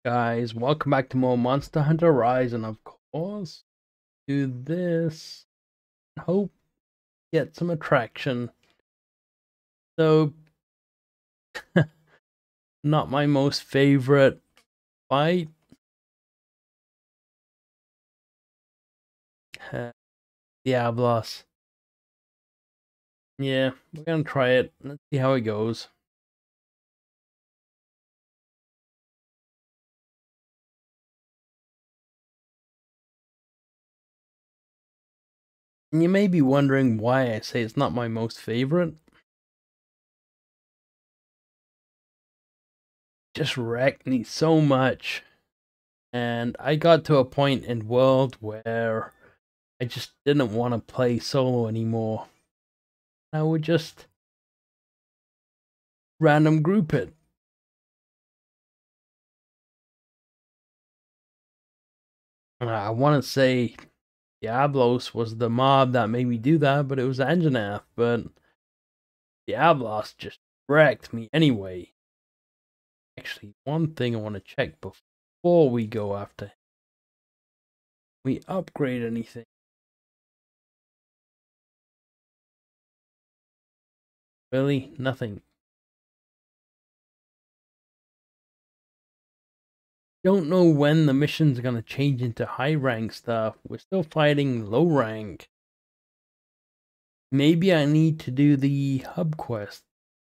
Guys, welcome back to more Monster Hunter Rise, and of course, do this. Hope get some attraction. So, not my most favorite fight. Diablos. Yeah, we're gonna try it. Let's see how it goes. And you may be wondering why I say it's not my most favorite. Just wrecked me so much. And I got to a point in World where I just didn't want to play solo anymore. I would just random group it. I want to say Diablos was the mob that made me do that, but it was Anjanath. But Diablos just wrecked me anyway. Actually, one thing I want to check before we go after we upgrade anything. Really? Nothing. Don't know when the mission's gonna change into high rank stuff. We're still fighting low rank. Maybe I need to do the hub quest.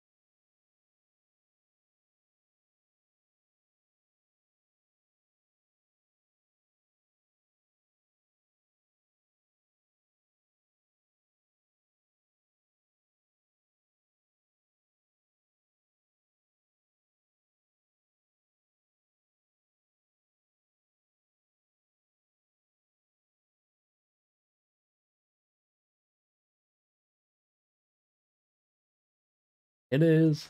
It is.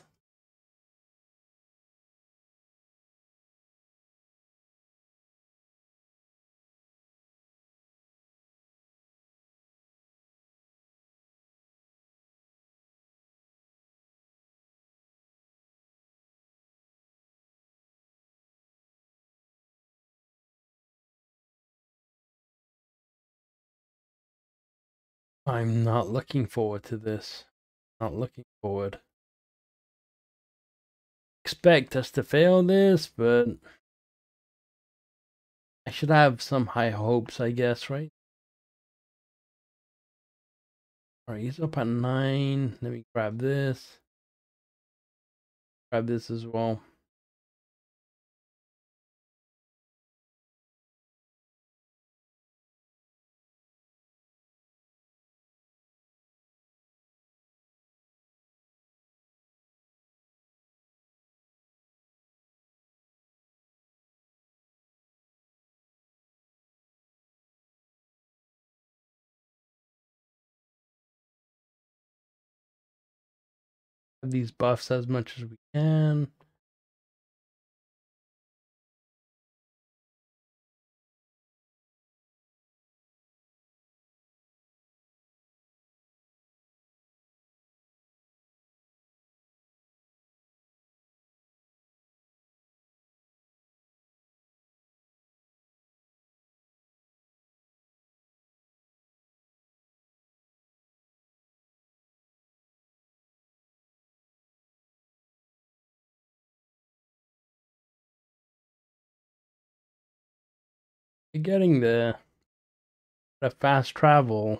I'm not looking forward to this. Not looking forward. Expect us to fail this, but I should have some high hopes, I guess, right? Alright, he's up at 9. Let me grab this. Grab this as well. Have these buffs as much as we can. You're getting the fast travel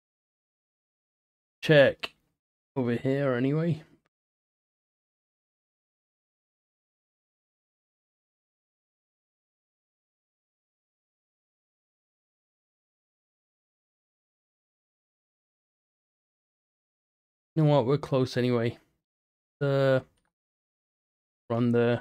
check over here anyway. You know what? We're close anyway. Run the.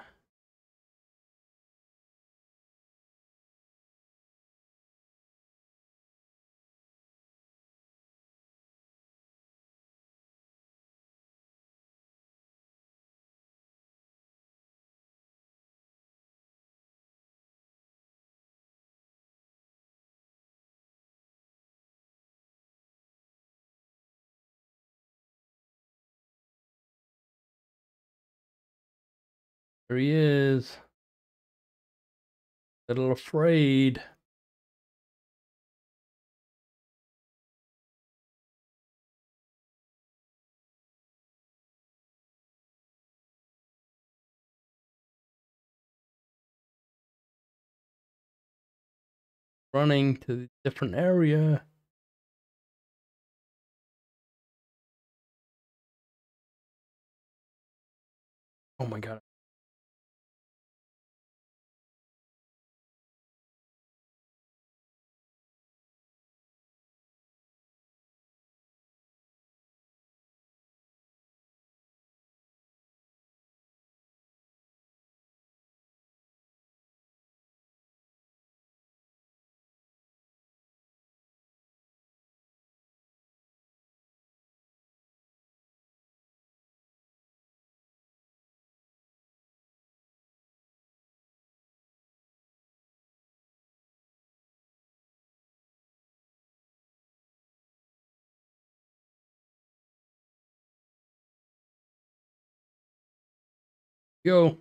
There he is. Little afraid. Running to a different area. Oh my god. Go.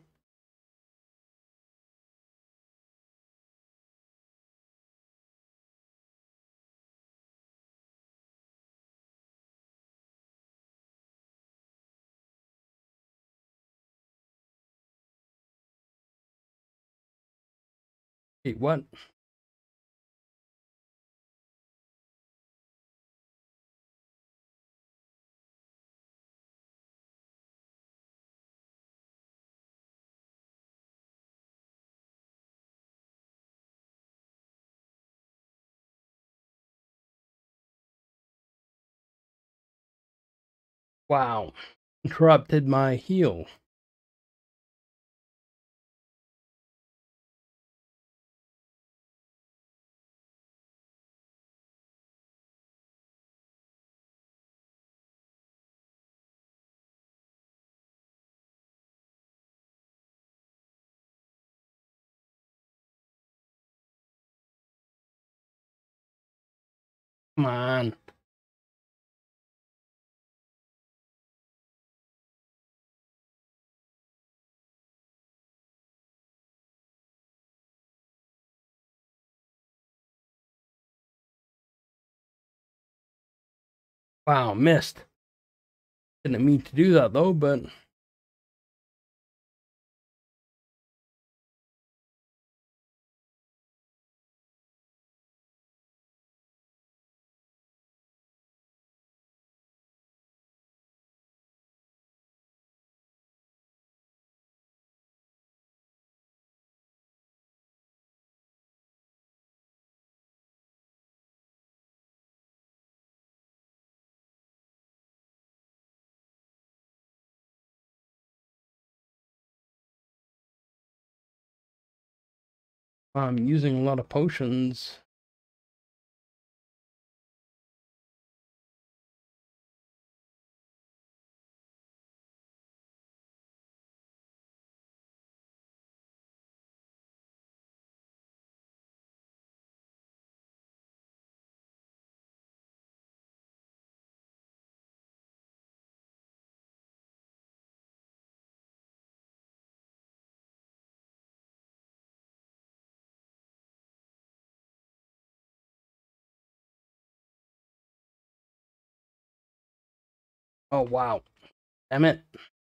Wait, what? Wow. Interrupted my heal. Come on. Wow, missed. Didn't mean to do that though, but I'm using a lot of potions. Oh wow. Damn it.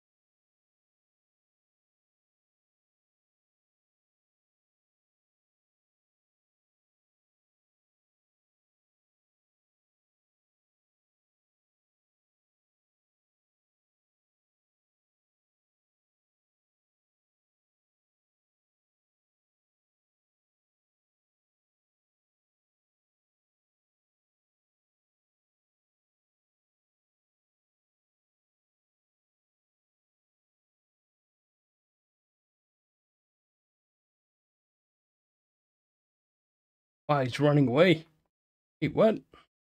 Wow, he's running away. Wait, what?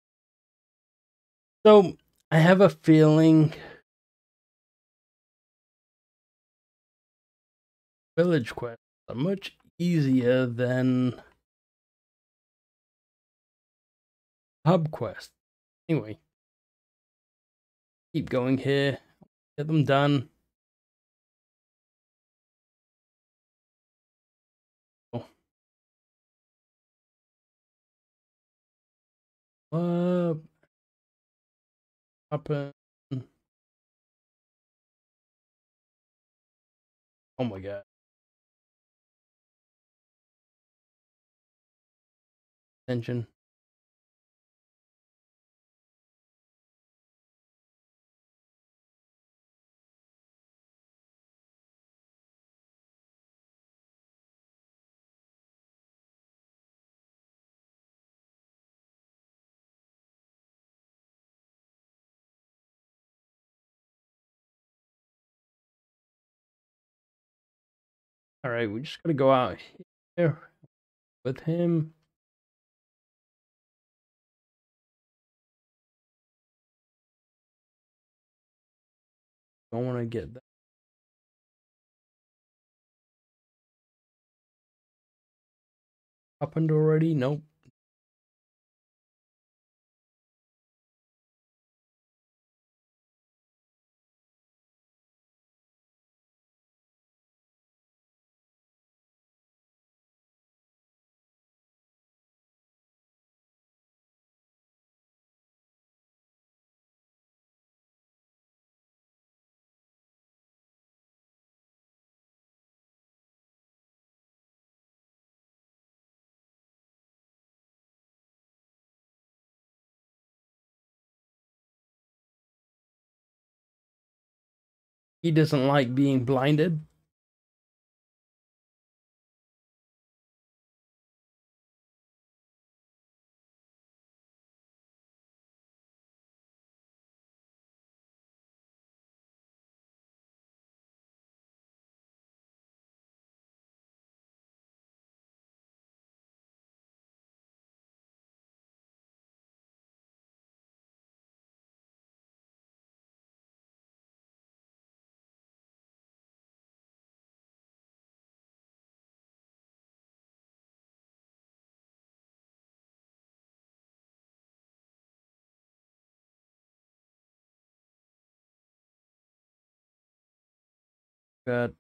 So I have a feeling village quests are much easier than hub quests. Anyway, keep going here. Get them done. Oh, Up. Up. Oh my god. Attention. All right, we just gotta go out here with him. Don't want to get that happened already. Nope. He doesn't like being blinded. But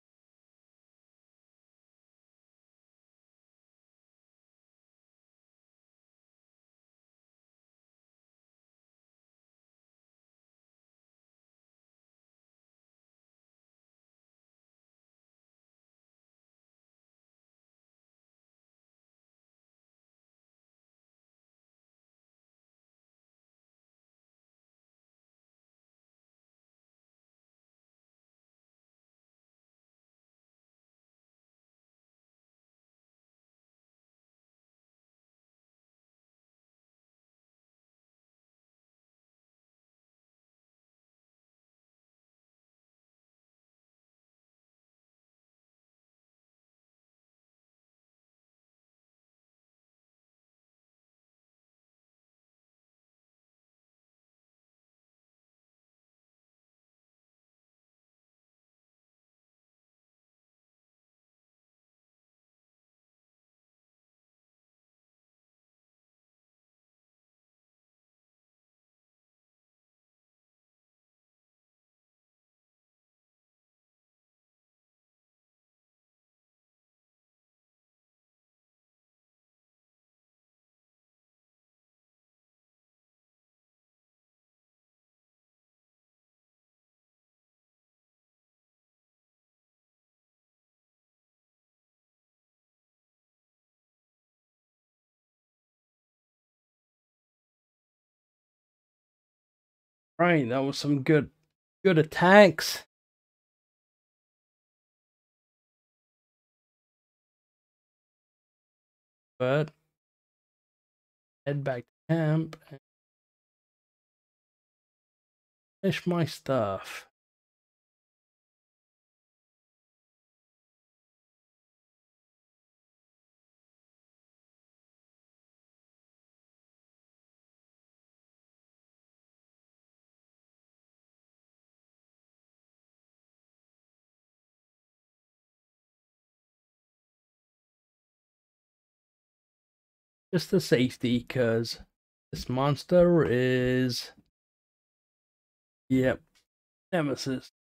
right, that was some good attacks. But head back to camp and finish my stuff. Just the safety, because this monster is, yep, nemesis.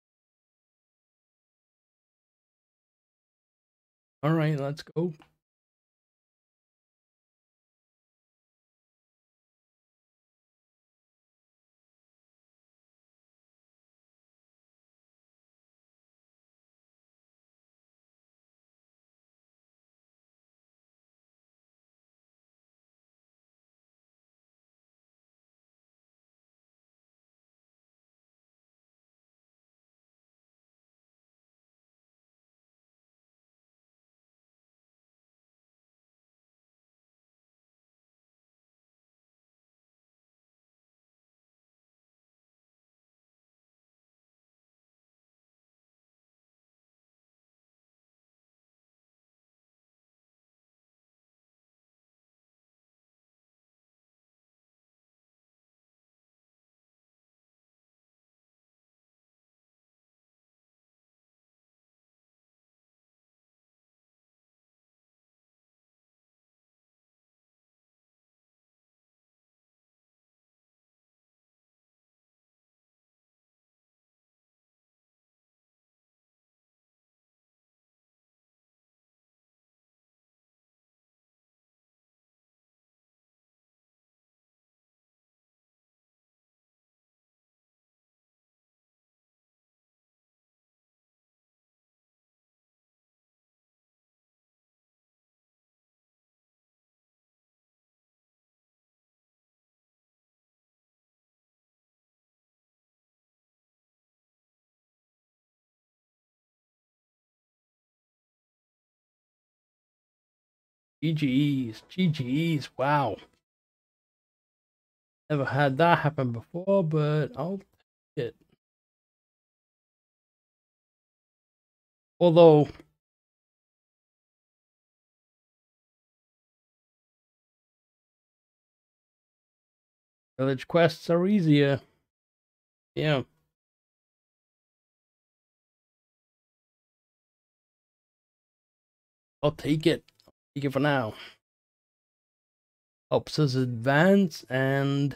All right, let's go. GG's, GG's, wow. Never had that happen before, but I'll take it. Although, village quests are easier. Yeah. I'll take it. I'll take it for now. Helps us advance and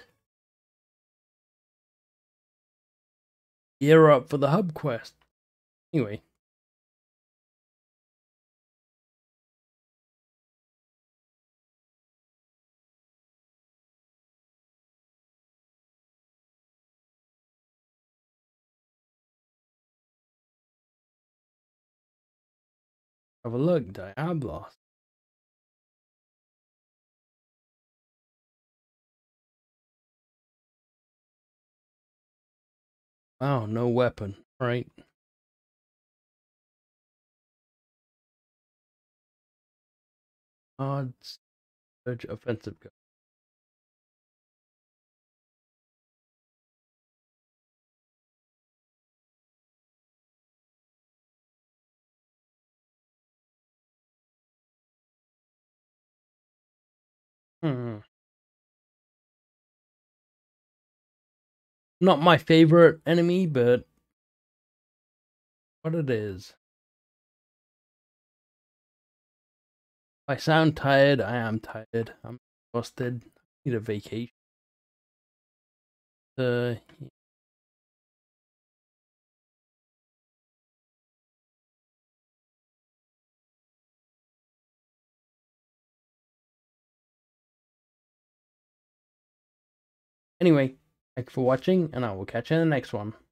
gear up for the hub quest. Anyway. Have a look, Diablos. Wow, no weapon, right? Odds, search offensive gun. Not my favorite enemy, but what it is. If I sound tired, I am tired. I'm exhausted. I need a vacation. Uh, anyway, thanks for watching, and I will catch you in the next one.